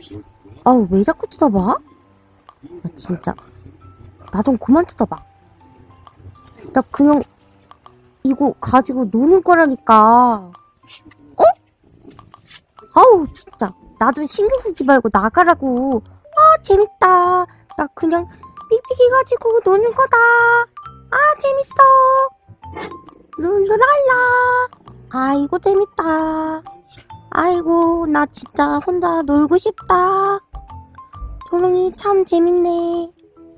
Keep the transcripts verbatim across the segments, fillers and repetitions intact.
아우, 왜 자꾸 쳐다봐? 나 진짜. 나 좀 그만 쳐다봐. 나 그냥 이거 가지고 노는 거라니까. 어? 아우, 진짜. 나 좀 신경 쓰지 말고 나가라고. 아, 재밌다. 나 그냥 삑삑이 가지고 노는 거다. 아, 재밌어. 룰루랄라. 아이고, 재밌다. 아이고, 나 진짜 혼자 놀고 싶다. 조롱이 참 재밌네.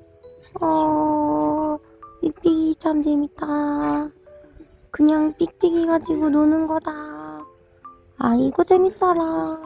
어, 삑삑이 참 재밌다. 그냥 삑삑이 가지고 노는 거다. 아이고, 재밌어라.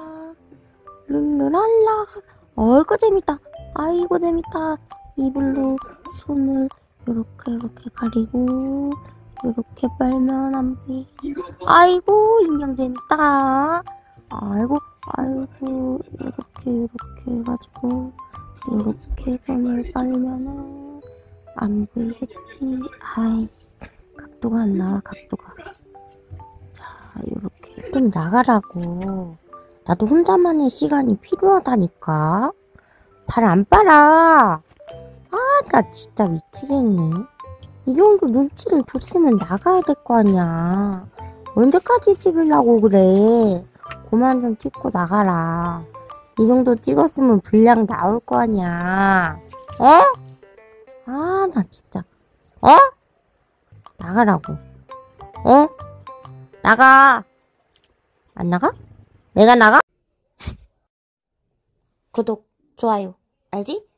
룰루랄라. 어이구, 재밌다. 아이고, 재밌다. 이불로 손을 요렇게 요렇게 가리고 요렇게 빨면 안 보이게. 아이고, 인형 재밌다. 아이고, 아이고, 요렇게 요렇게 해가지고 요렇게 손을 빨면은 안 보이겠지. 아이, 각도가 안 나와, 각도가. 자, 요렇게 좀 나가라고. 나도 혼자만의 시간이 필요하다니까. 발 안 빨아. 아, 나 진짜 미치겠네. 이 정도 눈치를 줬으면 나가야 될 거 아니야. 언제까지 찍으려고 그래. 그만 좀 찍고 나가라. 이 정도 찍었으면 분량 나올 거 아니야. 어? 아, 나 진짜. 어? 나가라고. 어? 나가. 안 나가? 내가 나가? 구독, 좋아요, 알지?